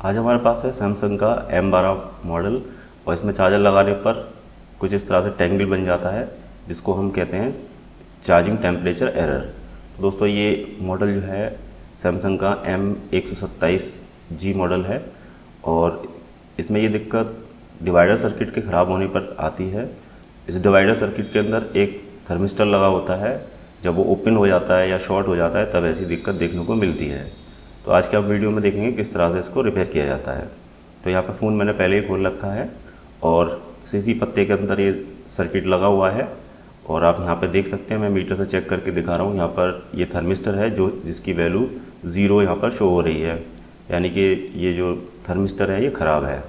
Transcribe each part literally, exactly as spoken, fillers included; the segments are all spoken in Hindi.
आज हमारे पास है सैमसंग का एम बारह मॉडल और इसमें चार्जर लगाने पर कुछ इस तरह से टैंगल बन जाता है जिसको हम कहते हैं चार्जिंग टेम्परेचर एरर। तो दोस्तों ये मॉडल जो है सैमसंग का एम एक सौ सत्ताईस जी मॉडल है और इसमें ये दिक्कत डिवाइडर सर्किट के ख़राब होने पर आती है। इस डिवाइडर सर्किट के अंदर एक थर्मिस्टर लगा होता है, जब वो ओपन हो जाता है या शॉर्ट हो जाता है तब ऐसी दिक्कत देखने को मिलती है। तो आज के आप वीडियो में देखेंगे किस तरह से इसको रिपेयर किया जाता है। तो यहाँ पर फ़ोन मैंने पहले ही खोल रखा है और सीसी पत्ते के अंदर ये सर्किट लगा हुआ है और आप यहाँ पर देख सकते हैं, मैं मीटर से चेक करके दिखा रहा हूँ। यहाँ पर ये थर्मिस्टर है जो जिसकी वैल्यू ज़ीरो यहाँ पर शो हो रही है, यानी कि ये जो थर्मिस्टर है ये ख़राब है।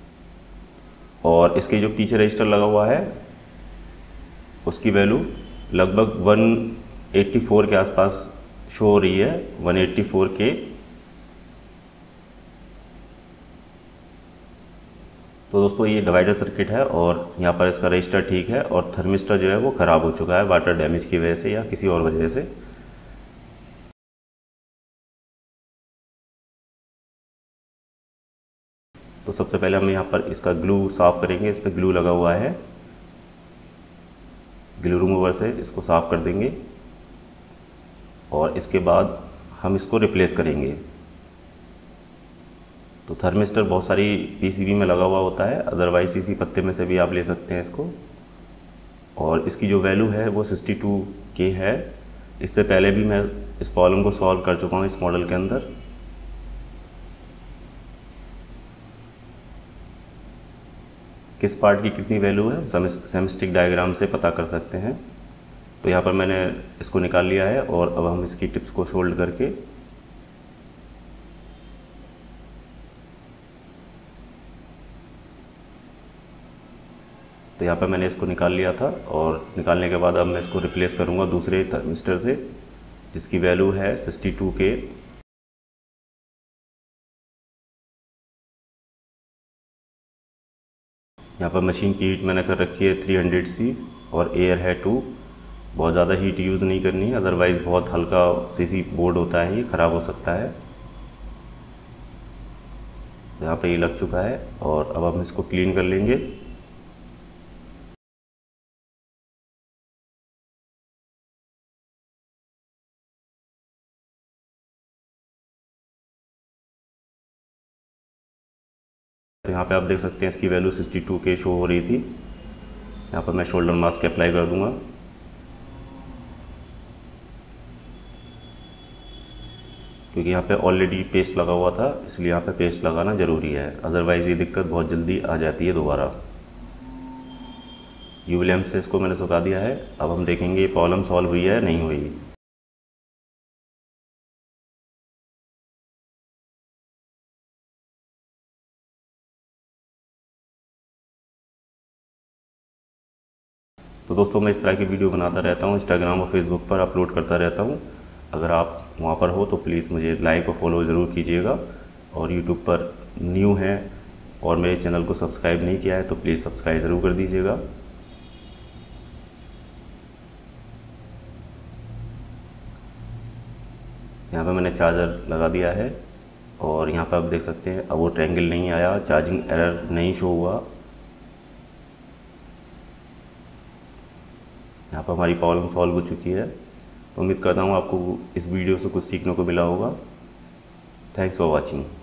और इसके जो पीछे रजिस्टर लगा हुआ है उसकी वैल्यू लगभग एक सौ चौरासी के आसपास शो हो रही है, एक सौ चौरासी के। तो दोस्तों ये डिवाइडर सर्किट है और यहाँ पर इसका रजिस्टर ठीक है और थर्मिस्टर जो है वो ख़राब हो चुका है वाटर डैमेज की वजह से या किसी और वजह से। तो सबसे पहले हम यहाँ पर इसका ग्लू साफ़ करेंगे। इस पर ग्लू लगा हुआ है, ग्लू रिमूवर से इसको साफ़ कर देंगे और इसके बाद हम इसको रिप्लेस करेंगे। तो थर्मिस्टर बहुत सारी पीसीबी में लगा हुआ होता है, अदरवाइज सीसी पत्ते में से भी आप ले सकते हैं इसको। और इसकी जो वैल्यू है वो बासठ के है। इससे पहले भी मैं इस प्रॉब्लम को सॉल्व कर चुका हूँ इस मॉडल के अंदर। किस पार्ट की कितनी वैल्यू है सेमिस्टिक डायग्राम से पता कर सकते हैं। तो यहाँ पर मैंने इसको निकाल लिया है और अब हम इसकी टिप्स को शोल्ड करके तो यहाँ पर मैंने इसको निकाल लिया था और निकालने के बाद अब मैं इसको रिप्लेस करूँगा दूसरे थर्मिस्टर से जिसकी वैल्यू है बासठ के। यहाँ पर मशीन की हीट मैंने कर रखी है तीन सौ सी और एयर है टू। बहुत ज़्यादा हीट यूज़ नहीं करनी है, अदरवाइज़ बहुत हल्का सीसी बोर्ड होता है, ये ख़राब हो सकता है। यहाँ पे ये लग चुका है और अब हम इसको क्लीन कर लेंगे। तो यहाँ पे आप देख सकते हैं इसकी वैल्यू बासठ के शो हो रही थी। यहाँ पर मैं शोल्डर मास्क अप्लाई कर दूंगा। क्योंकि यहाँ पे ऑलरेडी पेस्ट लगा हुआ था इसलिए यहाँ पे पेस्ट लगाना ज़रूरी है, अदरवाइज़ ये दिक्कत बहुत जल्दी आ जाती है दोबारा। यूवी लैम्प से इसको मैंने सुखा दिया है। अब हम देखेंगे प्रॉब्लम सॉल्व हुई है नहीं हुई। तो दोस्तों मैं इस तरह की वीडियो बनाता रहता हूँ, इंस्टाग्राम और फेसबुक पर अपलोड करता रहता हूँ। अगर आप वहाँ पर हो तो प्लीज़ मुझे लाइक और फॉलो ज़रूर कीजिएगा। और यूट्यूब पर न्यू हैं और मेरे चैनल को सब्सक्राइब नहीं किया है तो प्लीज़ सब्सक्राइब ज़रूर कर दीजिएगा। यहाँ पर मैंने चार्जर लगा दिया है और यहाँ पर आप देख सकते हैं अब वो ट्रायंगल नहीं आया, चार्जिंग एरर नहीं शो हुआ। यहाँ पर हमारी प्रॉब्लम सॉल्व हो चुकी है। तो उम्मीद करता हूँ आपको इस वीडियो से कुछ सीखने को मिला होगा। Thanks for watching.